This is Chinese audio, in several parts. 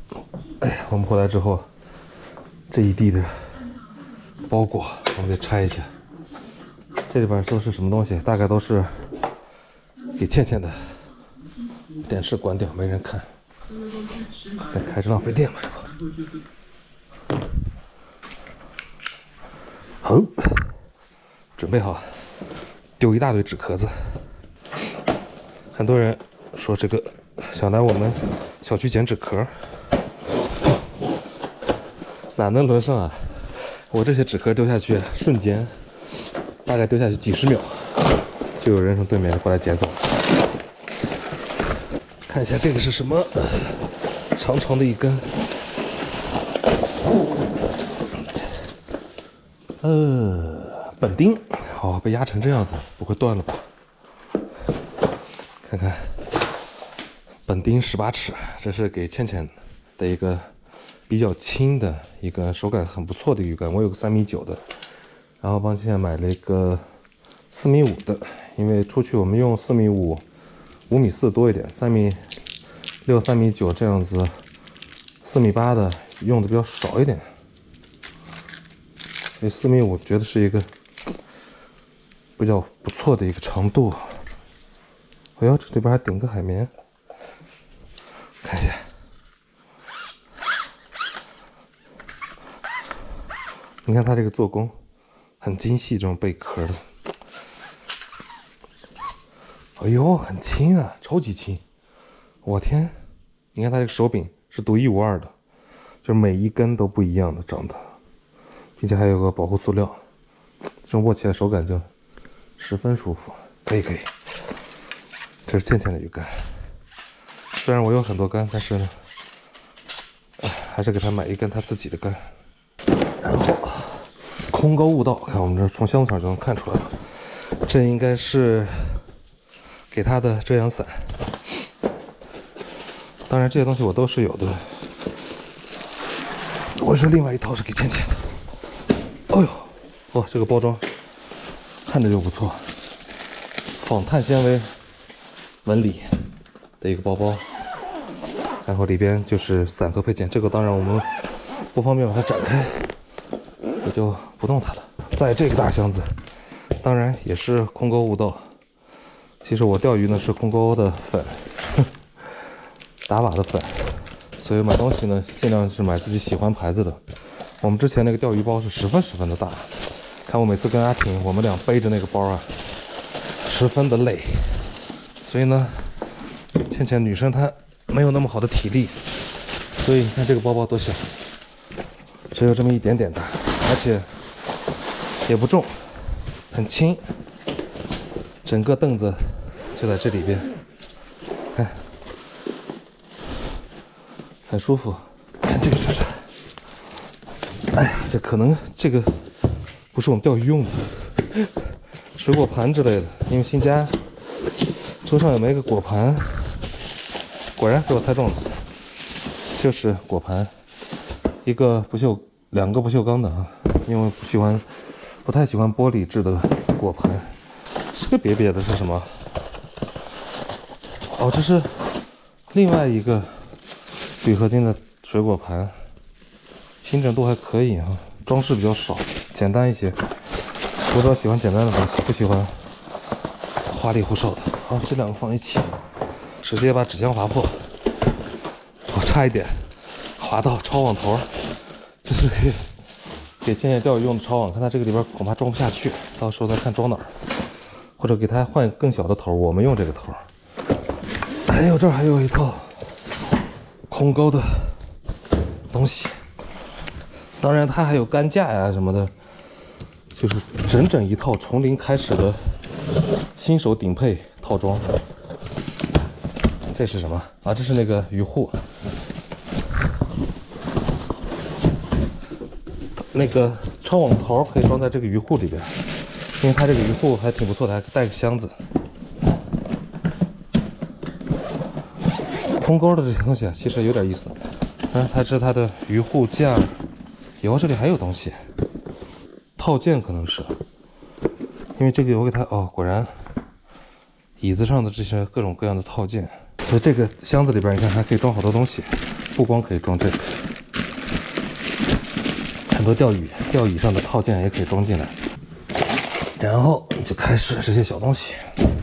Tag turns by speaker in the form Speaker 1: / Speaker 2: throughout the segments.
Speaker 1: 哎呀，我们回来之后，这一地的包裹我们得拆一下。这里边都是什么东西？大概都是给倩倩的。电视关掉，没人看。再开着浪费电吧，这个。好，准备好，丢一大堆纸壳子。很多人说这个想来我们小区捡纸壳，哪能轮上啊？我这些纸壳丢下去，瞬间大概丢下去几十秒，就有人从对面过来捡走。看一下这个是什么，长长的一根，本钉，哦，被压成这样子，不会断了吧？看看，本钉18尺，这是给倩倩的一个比较轻的一个手感很不错的鱼竿。我有个3.9米的，然后帮倩倩买了一个4.5米的，因为出去我们用4.5米、5.4米多一点，3.6米、3.9米这样子，4.8米的用的比较少一点。所以4.5米觉得是一个比较不错的一个长度。哎呦，这里边还顶个海绵，看一下。你看它这个做工很精细，这种贝壳的。哎呦，很轻啊，超级轻！我天，你看它这个手柄是独一无二的，就是每一根都不一样的长的，并且还有个保护塑料，这种握起来手感就十分舒服。可以。这是倩倩的鱼竿，虽然我有很多竿，但是呢，还是给她买一根她自己的竿。然后空钩悟道，看我们这从箱子上就能看出来了，这应该是给她的遮阳伞。当然这些东西我都是有的，我是另外一套是给倩倩的。哎呦，哦，这个包装看着就不错，仿碳纤维纹理的一个包包，然后里边就是伞和配件。这个当然我们不方便把它展开，也就不动它了。在这个大箱子，当然也是空钩悟道。其实我钓鱼呢是空钩的粉，打靶的粉，所以买东西呢尽量是买自己喜欢牌子的。我们之前那个钓鱼包是十分的大，看我每次跟阿婷我们俩背着那个包啊，十分的累。所以呢，倩倩女生她没有那么好的体力，所以你看这个包包多小，只有这么一点点大，而且也不重，很轻，整个凳子就在这里边，看，很舒服。看这个是啥？哎呀，这可能这个不是我们钓鱼用的，水果盘之类的，因为新家桌上有没个果盘，果然给我猜中了，就是果盘，两个不锈钢的啊，因为不太喜欢玻璃制的果盘。这个瘪瘪的是什么？哦，这是另外一个铝合金的水果盘，平整度还可以啊，装饰比较少，简单一些。我比较喜欢简单的东西，不喜欢花里胡哨的。好，这两个放一起，直接把纸浆划破。我差一点划到抄网头，这是给倩倩钓鱼用的抄网，看它这个里边恐怕装不下去，到时候再看装哪儿，或者给它换更小的头，我们用这个头。还有这儿还有一套空钩的东西，当然它还有杆架呀什么的，就是整整一套从零开始的新手顶配套装。这是什么啊？这是那个鱼护，那个抄网头可以装在这个鱼护里边，因为它这个鱼护还挺不错的，还带个箱子。空钩的这些东西啊，其实有点意思。它是它的鱼护架，以后这里还有东西，套件可能是，因为这个我给它哦，果然椅子上的这些各种各样的套件。所以这个箱子里边，你看还可以装好多东西， 不光可以装这个，很多钓椅上的套件也可以装进来。然后就开始这些小东西。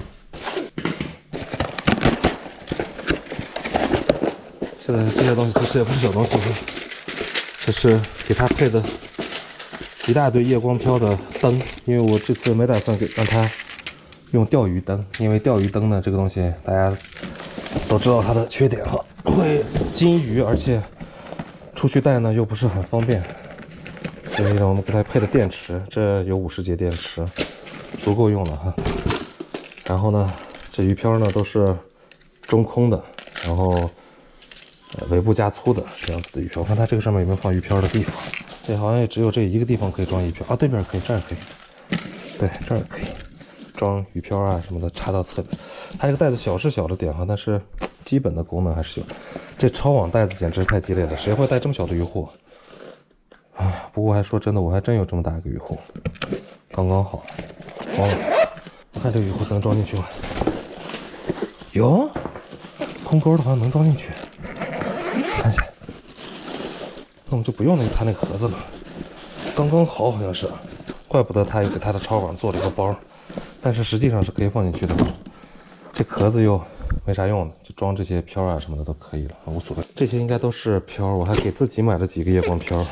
Speaker 1: 现在这些东西其实也不是小东西，这是给它配的一大堆夜光漂的灯，因为我这次没打算让它用钓鱼灯，因为钓鱼灯呢这个东西大家都知道它的缺点哈，会金鱼，而且出去带呢又不是很方便，所以呢我们给它配的电池，这有50节电池，足够用了哈。然后呢，这鱼漂呢都是中空的，然后尾部加粗的这样子的鱼漂。我看它这个上面有没有放鱼漂的地方？这好像也只有这一个地方可以装鱼漂啊，对面可以，这儿可以，对，这儿也可以装鱼漂啊什么的，插到侧面。它这个袋子小是小的点哈，但是基本的功能还是有。这超网袋子简直太鸡肋了，谁会带这么小的鱼货？哎，不过还说真的，我还真有这么大一个鱼货，刚刚好，疯了。我看这个鱼货能装进去吗？有，空钩的好像能装进去，看一下。那我们就不用它那个盒子了，刚刚好，好像是，怪不得他又给他的超网做了一个包，但是实际上是可以放进去的。这壳子又没啥用的，就装这些漂啊什么的都可以了，无所谓。这些应该都是漂，我还给自己买了几个夜光漂，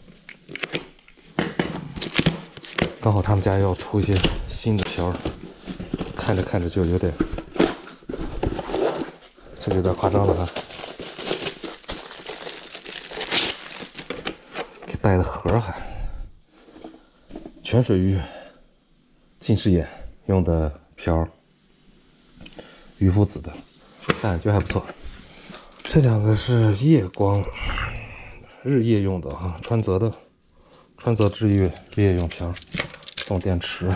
Speaker 1: 刚好他们家要出一些新的漂，看着看着就有点，这个有点夸张了哈。带的盒还泉水鱼近视眼用的漂，渔夫子的，感觉还不错。这两个是夜光日夜用的啊，川泽的川泽日夜用漂，送电池。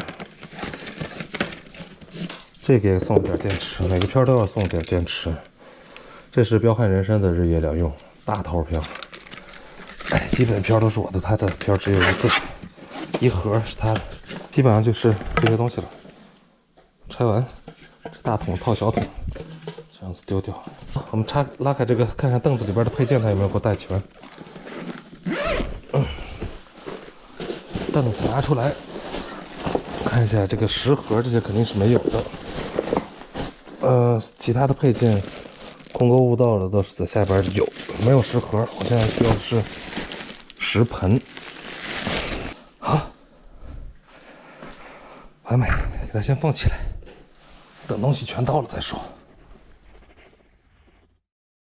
Speaker 1: 这个也送点电池，每个漂都要送点电池。这是彪悍人参的日夜两用大头漂。哎，基本漂都是我的，他的漂只有一个，一盒是他的，基本上就是这些东西了。拆完，这大桶套小桶，这样子丢掉。我们拉开这个，看看凳子里边的配件，它有没有给我带全。凳子拿出来，看一下这个食盒，这些肯定是没有的。其他的配件，空钩悟道的都是在下边有，没有食盒。我现在需要的是食盆。好，完美，给它先放起来，等东西全到了再说。